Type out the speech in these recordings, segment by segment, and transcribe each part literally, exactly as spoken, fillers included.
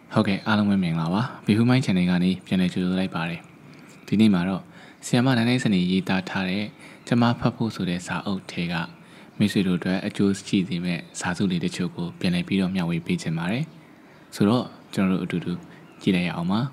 ဟုတ်ကဲ့အားလုံးပဲမင်္ဂလာပါဘီဟူမိုင်း channel ကနေပြန်လည်ကြိုဆိုလိုက်ပါတယ်ဒီနေ့မှာတော့ဆီယမနိုင်နိုင်စနေရေးသားထားတဲ့ကျမဖတ်ဖို့ဆိုတဲ့စာအုပ်ထဲကမိတ်ဆွေတို့အတွက်အကျိုးရှိစေမယ့်စာစုလေးတချို့ကိုပြန်လည်ပြီးတော့မျှဝေပေးချင်ပါတယ်ဆိုတော့ကျွန်တော်တို့အတူတူကြည့်လိုက်ရအောင်ပါ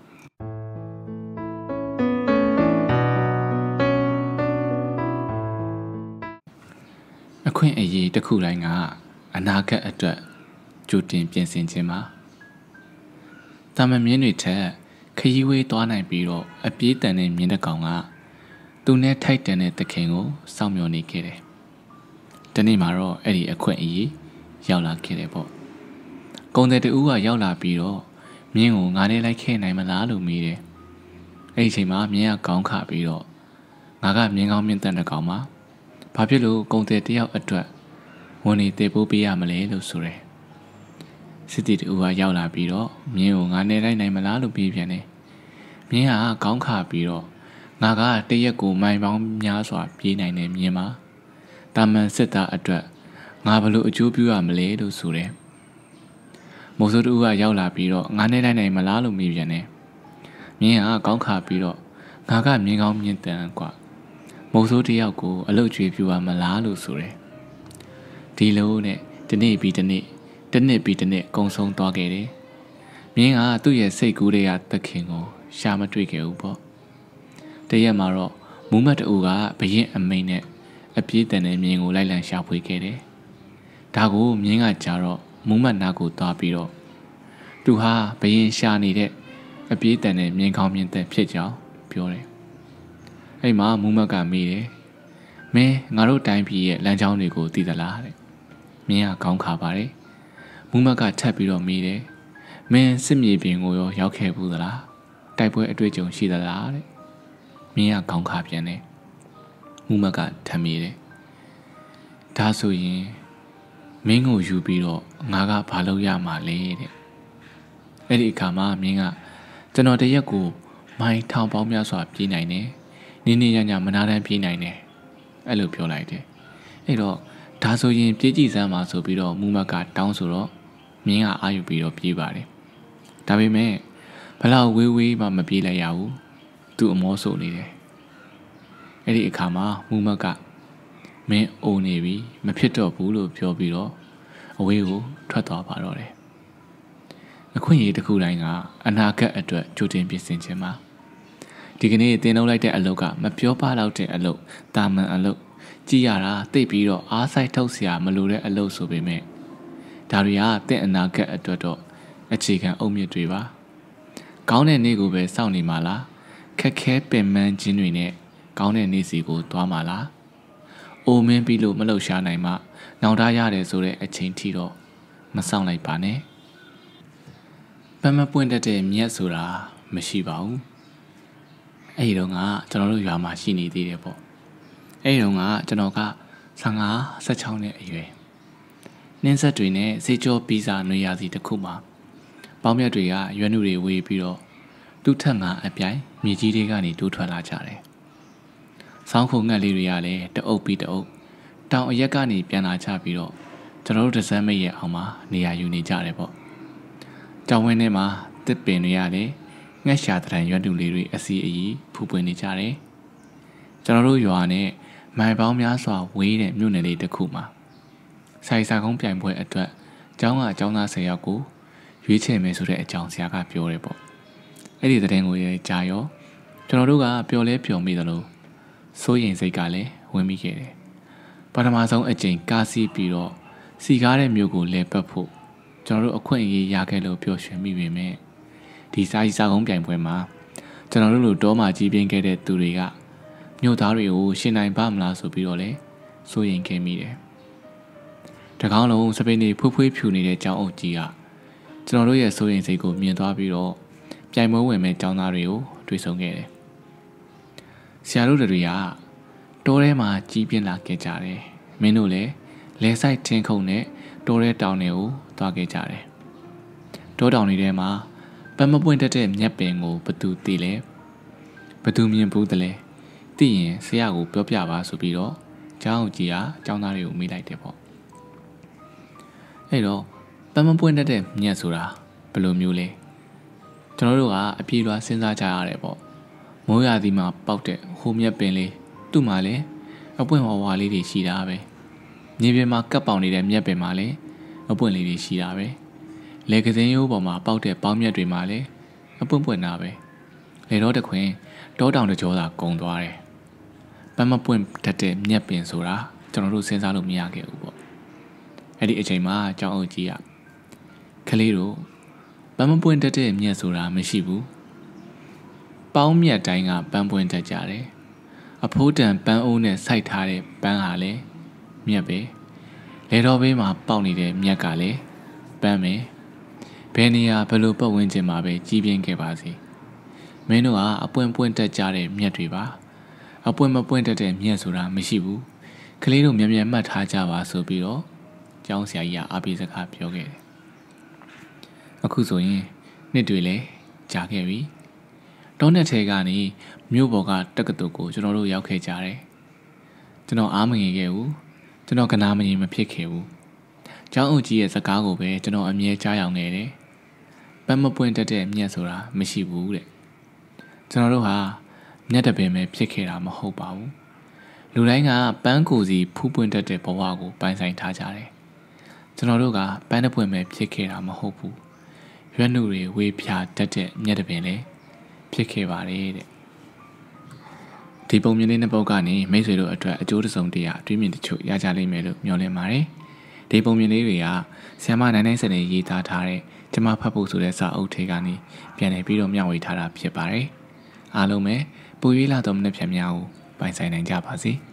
အခွင့်အရေးတစ်ခုတိုင်းကအနာဂတ်အတွက်ကြိုတင်ပြင်ဆင်ခြင်းပါတာမမြင်းတွေထက်ခရီးဝေးသွားနိုင်ပြီးတော့အပြေးတန်တဲ့မြင်းတစ်ကောင်ကသူနဲ့ထိုက်တန်တဲ့သခင်ကိုစောင့်မျှော်နေခဲ့တယ်။ဒီနေ့မှာတော့အဲ့ဒီအခွင့်အရေးရောက်လာခဲ့တယ်ပေါ့။ကုံတဲ့တူကရောက်လာပြီးတော့မြင်းကိုငါနဲ့လိုက်ခဲ့နိုင်မလားလို့မေးတယ်။အဲ့ဒီအချိန်မှာမြင်းကခေါင်းခါပြီးတော့ငါကမြင်းကောင်းမြင်းတန်တဲ့ကောင်ပါ။ဘာဖြစ်လို့ကုံတဲ့တယောက်အတွက်ဝန်နေတေပိုးပေးရမလဲလို့ဆိုတယ်။စစ်တီတူကရောက်လာပြီးတော့မြင်းကိုငါနဲ့လိုက်နိုင်မလားလို့ပြေးပြန်တယ်။မြင်းကခေါင်းခါပြီးတော့ငါကတရက်ကိုမိုင်ပေါင်းများစွာပြေးနိုင်တယ်မြင်းပါ။တာမန်စစ်သားအတွက်ငါဘလို့အကျိုးပြုရမလဲလို့ဆိုတယ်။မိုးစိုးတူကရောက်လာပြီးတော့ငါနဲ့လိုက်နိုင်မလားလို့မေးပြန်တယ်။မြင်းကခေါင်းခါပြီးတော့ငါကမြင်းကောင်းမြင်းတန်ကွာ။မိုးစိုးတယောက်ကိုအလုတ်ကျွေးပြူရမလားလို့ဆိုတယ်။ဒီလိုနဲ့ဒီနေ့ပြီးဒီနေ့တနစ်ပြီးတနစ်ကုံဆုံးသွားခဲ့တယ်။မြင်းကသူ့ရဲ့စိတ်ကူးတွေကသခင်ကိုရှာမတွေ့ခဲ့ဘူးပေါ့။တရက်မှာတော့မူးမတ်တူကဘရင်အမိန်နဲ့အပြေးတန်တဲ့မြင်းကိုလိုက်လံရှာဖွေခဲ့တယ်။ဒါကိုမြင်းကကြားတော့မူးမတ်နာကိုသွားပြီးတော့သူဟာဘရင်ရှာနေတဲ့အပြေးတန်တဲ့မြင်းကောင်းမြင်းသက်ဖြစ်ကြောင်းပြောတယ်။အဲ့မှာမူးမတ်ကမေးတယ်။မင်းငါတို့တိုင်းပြည်ရဲ့လမ်းကြောင်းတွေကိုသိသလားတဲ့။မြင်းကခေါင်းခါပါတယ်။မူးမတ်ကထပ်ပြီးတော့မေးတယ်မင်းစစ်မြေပြင်ကိုရောရောက်ခဲ့ဘူးသလားတိုက်ပွဲအတွေ့အကြုံရှိသလားတဲ့မင်းကခေါင်းခါပြန်တယ်မူးမတ်ကထပ်မေးတယ်ဒါဆိုရင်မင်းကိုယူပြီးတော့ငါကဘာလုပ်ရမှာလဲတဲ့အဲ့ဒီအခါမှာမင်းကကျွန်တော်တရက်ကိုမိုင်ထောင်ပေါင်းများစွာပြေးနိုင်တယ်နင်းနေရညမနာတမ်းပြေးနိုင်တယ်အဲ့လိုပြောလိုက်တယ်အဲ့တော့ဒါဆိုရင်ပြေးကြည့်စမ်းပါဆိုပြီးတော့မူးမတ်ကတောင်းဆိုတော့မြင်းကအာယူပြီးတော့ပြေးပါတယ်ဒါပေမဲ့ဘလောက်ဝေးဝေးမှမပြေးလိုက်ရဘူးသူ့အမောဆိုနေတယ်အဲ့ဒီအခါမှာမူးမတ်ကမင်းအိုနေပြီမဖြစ်တော့ဘူးလို့ပြောပြီးတော့အဝေးကိုထွက်သွားပါတော့တယ်အခွင့်အရေးတစ်ခုတိုင်းကအနာဂတ်အတွက်ကြိုတင်ပြင်ဆင်ခြင်းပါဒီကနေ့တင်လုံးလိုက်တဲ့အလုပ်ကမပြောပါတော့တဲ့အလုပ်တာမန်အလုပ်ကြည်ရတာသိပြီးတော့အားဆိုင်ထုတ်เสียမလိုတဲ့အလုပ်ဆိုပေမဲ့ဒါတွေကတင့်အနာဂတ်အတွက်တော့အခြေခံအုတ်မြစ်တွေပါကောင်းတဲ့နေ့ကိုပဲစောင့်နေမှာလားခက်ခဲပင်ပန်းခြင်းတွေနဲ့ကောင်းတဲ့နေ့စီကိုသွားမှာလားအိုမင်းပြီးလို့မလှုပ်ရှားနိုင်မှနောင်တရတယ်ဆိုတဲ့အချိန်ထိတော့မဆောင်လိုက်ပါနဲ့ပန်းမပွင့်တတ်တဲ့မြက်ဆိုတာမရှိပါဘူးအဲ့ဒီတော့ကကျွန်တော်တို့ရွာမှာရှိနေသေးတယ်ပေါ့အဲ့ဒီတော့ကကျွန်တော်ကဆယ်ငါး ဆယ်ခြောက်နှစ်အရွယ်နှင်းဆက်တွေနဲ့စေကြောပီဇာနွေရာသီတစ်ခုမှာပေါင်းမြတ်တွေကရွက်နုတွေဝေးပြီးတော့သူ့ထက်ငါအပြိုင်မြေကြီးတွေကနေတိုးထွက်လာကြတယ်။ဆောင်းခုံငှက်လေးတွေကလည်းတအုပ်ပြီးတအုပ်တောင်အရက်ကနေပြန်လာကြပြီးတော့ကျွန်တော်တို့တစမ်းမိတ်ရဲ့အောင်မှာနေရာယူနေကြတယ်ပေါ့။ကြောင်ဝင်းထဲမှာတစ်ပင်တွေရတယ်ငှက်ရှာတံရွက်နုလေးတွေအစီအီဖူးပွင့်နေကြတယ်။ကျွန်တော်တို့ရွာနဲ့မိုင်ပေါင်းများစွာဝေးတဲ့မြို့နယ်လေးတစ်ခုမှာဆိုင်စာကုန်းပြိုင်ပွဲအတွက်ကျောင်းကအကျောင်းသားဆယ်ယောက်ကိုရွေးချယ်မယ်ဆိုတဲ့အကြောင်းဆရာကပြောတယ်ပေါ့အဲ့ဒီသတင်းကိုရေးကြားရောကျွန်တော်တို့ကပျော်လဲပျော်မိသလိုစိုးရိမ်စိတ်ကလည်းဝင်မိခဲ့တယ်ပထမဆုံးအကြိမ်ကားစီးပြီးတော့စီကားတဲ့မြို့ကိုလဲပတ်ဖို့ကျွန်တော်တို့အခွင့်အရေးရခဲ့လို့ပျော်ရွှင်မိပေမဲ့ဒီစာကြီးစာကုန်းပြိုင်ပွဲမှာကျွန်တော်တို့လိုတောမှာကြီးပြင်းခဲ့တဲ့သူတွေကမြို့သားတွေကိုရှင်းနိုင်ပါမလားဆိုပြီးတော့လဲစိုးရိမ်ခဲ့မိတယ်တကောင်းလုံးစပိန်နေဖွေးဖွေးဖြူနေတဲ့ကျောင်းအုပ်ကြီးကကျွန်တော်တို့ရဲ့စိုးရိမ်စိတ်ကိုမြင်သွားပြီးတော့ပြိုင်ပွဲဝင်မဲ့ကျောင်းသားတွေကိုတွေ့ဆုံခဲ့တယ်။ဆရာတို့တွေကတောထဲမှာကြီးပြင်းလာခဲ့ကြတယ်။မင်းတို့လည်းလဲဆိုင်ထင်းခုံနဲ့တောထဲတောင်တွေကိုသွားခဲ့ကြတယ်။တောတောင်တွေထဲမှာပန်းမပွင့်တတ်တဲ့မြက်ပင်ကိုဘသူသိလဲ။ဘသူမြင်ဘူးတလဲ။သိရင်ဆရာကိုပြောပြပါဆိုပြီးတော့ကျောင်းအုပ်ကြီးကကျောင်းသားတွေကိုမေးလိုက်တယ်ပေါ့။အဲ့တော့ပန်းမပွင့်တတ်တဲ့မြက်ဆိုတာဘယ်လိုမျိုးလဲကျွန်တော်တို့ကအပြေးလွှားစဉ်းစားကြရတယ်ပေါ့မိုးရာသီမှာပေါက်တဲ့ဟိုမြက်ပင်လေးသူ့မှာလည်းအပွင့်ဝါဝါလေးတွေရှိတာပဲမြေပြင်မှာကပ်ပေါင်နေတဲ့မြက်ပင်မှာလည်းအပွင့်လေးတွေရှိတာပဲလေကစင်းရိုးပေါ်မှာပေါက်တဲ့ပေါင်းမြက်တွေမှာလည်းအပွင့်ပွင့်တာပဲလေတော့တခွင်တောတောင်တကြောသာကုံသွားတယ်ပန်းမပွင့်တတ်တဲ့မြက်ပင်ဆိုတာကျွန်တော်တို့စဉ်းစားလို့မရခဲ့ဘူးပေါ့အဲ့ဒီအချိန်မှာကျောင်းအုပ်ကြီးကကလေးတို့ပန်းမပွင့်တတ်တဲ့မြက်ဆိုတာမရှိဘူးပေါင်းမြက်တိုင်းကပန်းပွင့်တတ်ကြတယ်အဖိုးတန်ပန်းအိုးနဲ့စိုက်ထားတဲ့ပန်းဟာလည်းမြက်ပဲလေတော်ဘေးမှာပေါက်နေတဲ့မြက်ကလည်းပန်းပဲဘယ်နေရာဘယ်လိုပတ်ဝန်းကျင်မှာပဲကြီးပြင်းခဲ့ပါစေမင်းတို့ကအပွင့်ပွင့်တက်ကြတဲ့မြက်တွေပါအပွင့်မပွင့်တက်တဲ့မြက်ဆိုတာမရှိဘူးကလေးတို့မြန်မြန်မှတ်ထားကြပါဆိုပြီးတော့ကျောင်းဆရာကြီးကအားပေးစကားပြောခဲ့တယ်အခုဆိုရင်နှစ်တွေလည်းကြာခဲ့ပြီတောနဲ့ထဲကနေမြို့ပေါ်ကတက္ကသိုလ်ကိုကျွန်တော်တို့ရောက်ခဲ့ကြတယ်ကျွန်တော်အားမငယ်ခဲ့ဘူးကျွန်တော်ကနာမငြိမ်မဖြစ်ခဲ့ဘူးကျောင်းအုပ်ကြီးရဲ့စကားကိုပဲကျွန်တော်အမြဲကြားရောက်နေတယ်ပန်းမပွင့်တတ်တဲ့မြက်ဆိုတာမရှိဘူးတဲ့ကျွန်တော်တို့ဟာမြက်တပင်ပဲဖြစ်ခဲ့တာမဟုတ်ပါဘူးလူတိုင်းကပန်းကိုစီဖူးပွင့်တတ်တဲ့ဘဝကိုပိုင်ဆိုင်ထားကြတယ်ကျွန်တော်တို့ကပန်းတပွင့်ပဲဖြစ်ခဲ့တာမဟုတ်ဘူးရွက်နှုတွေဝေးဖြာတတ်တဲ့မြက်တပင်လည်းဖြစ်ခဲ့ပါတယ်တဲ့ဒီပုံမြင်လေးနှစ်ပုဒ်ကနေမိတ်ဆွေတို့အတွက်အကျိုးတစုံတရာတွေးမြင်တချို့ရကြလိမ့်မယ်လို့မျှော်လင့်ပါတယ်ဒီပုံမြင်လေးတွေကဆ iam မနိုင်နိုင်စနေရေးသားထားတဲ့ကျမဖတ်ဖို့ဆိုတဲ့စာအုပ်ထဲကနေပြန်လည်ပြီးတော့မျှဝေထားတာဖြစ်ပါတယ်အားလုံးပဲပူရွေးလာသောမနက်ဖြန်များကိုပိုင်ဆိုင်နိုင်ကြပါစေ။